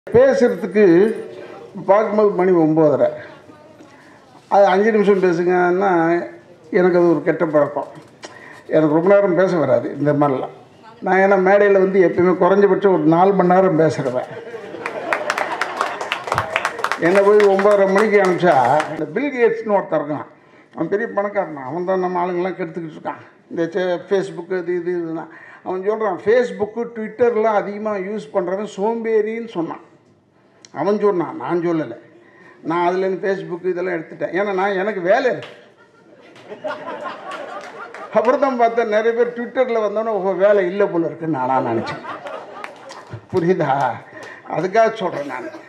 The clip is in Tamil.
பேசுகிறதுக்கு பார்க்கும்போது மணி 9:30 அது 5 நிமிஷம் பேசுங்கன்னா எனக்கு அது ஒரு கெட்ட பழக்கம். எனக்கு ரொம்ப நேரம் பேச வராது இந்த மாதிரிலாம். நான் ஏன்னா மேடையில் வந்து எப்பயுமே குறைஞ்சபட்சம் ஒரு 4 மணி நேரம் பேசுகிறவன். என்னை போய் 9:30 மணிக்கு அனுப்பிச்சா இந்த பில் கேட்ஸ்னு ஒருத்தர் இருக்கான். அவன் பெரிய பணக்காரன். அவன் தான் நம்ம ஆளுங்கெல்லாம் கெடுத்துக்கிட்டு இருக்கான். இந்த ஃபேஸ்புக்கு இது இதுன்னா அவன் சொல்கிறான், ஃபேஸ்புக்கு ட்விட்டர்லாம் அதிகமாக யூஸ் பண்ணுறவன் சோம்பேறின்னு சொன்னான். அவன் சொன்னான், நான் சொல்லலை. நான் அதுலேருந்து ஃபேஸ்புக்கு இதெல்லாம் எடுத்துட்டேன். ஏன்னா எனக்கு வேலை இருக்குது. அப்புறம் தான் பார்த்தேன் நிறைய பேர் ட்விட்டரில் வந்தோன்னே வேலை இல்லை போல இருக்குன்னு நானாக நினச்சேன். புரியுதா? அதுக்காக சொல்கிறேன் நான்.